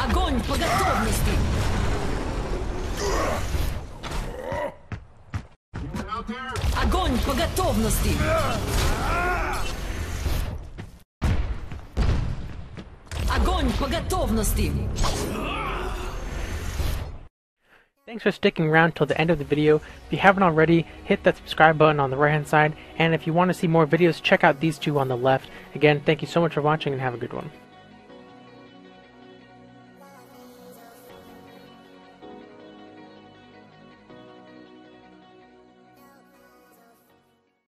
Огонь по готовности! Огонь по готовности! Огонь по готовности! Thanks for sticking around till the end of the video. If you haven't already, hit that subscribe button on the right hand side, and if you want to see more videos, check out these two on the left. Again, thank you so much for watching and have a good one.